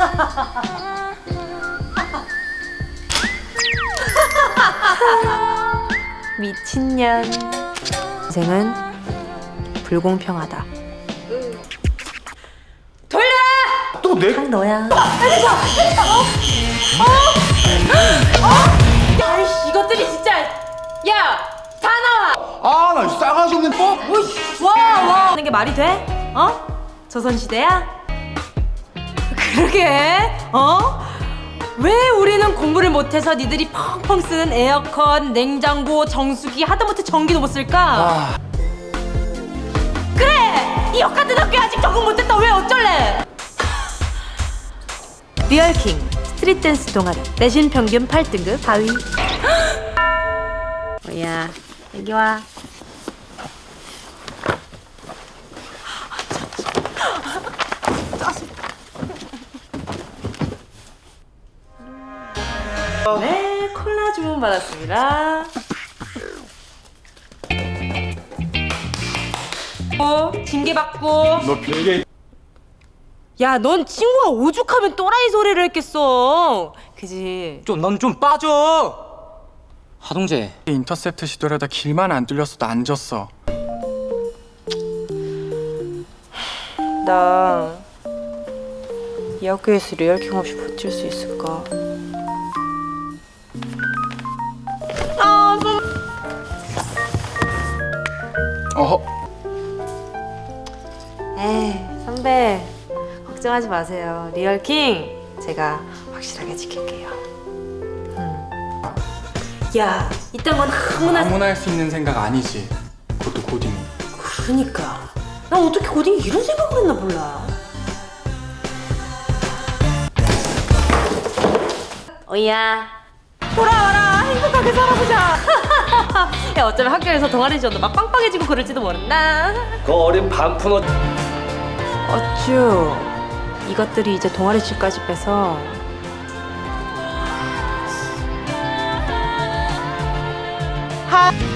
미친년. 인생은 불공평하다. 돌려! 또 내? 딱 너야. 아이씨, 이것들이 진짜. 야, 다 나와. 아, 나 싸가지 없는 법. 와. 하는 게 말이 돼? 조선시대야? 그러게. 왜 우리는 공부를 못해서 니들이 펑펑 쓰는 에어컨, 냉장고, 정수기, 하다못해 전기도 못 쓸까? 그래! 이 역같은 학교에 아직 적응 못했다. 왜 어쩔래? 리얼킹 스트릿 댄스 동아리 내신 평균 8등급 바위. 뭐야, 여기 와. 네, 콜라 주문 받았습니다. 징계 받고. 너 징계. 야, 넌 친구가 오죽하면 또라이 소리를 했겠어. 그지? 넌 좀 빠져. 하동재. 인터셉트 시도하다 길만 안 뚫렸어. 나 안 졌어. 나 이 학교에서 리얼킹 없이 버틸 수 있을까? 에이, 선배 걱정하지 마세요. 리얼킹 제가 확실하게 지킬게요. 야, 이딴 건 아무나 할 수 있는 생각 아니지. 그것도 고딩이. 그러니까 난 어떻게 고딩이 이런 생각을 했나 몰라. 오이야, 돌아와라. 행복하게 살아보자. 야, 어쩌면 학교에서 동아리 지원도 막 빵빵해지고 그럴지도 모른다. 그 어린 반푼 어쭈, 이것들이 이제 동아리실까지 빼서 하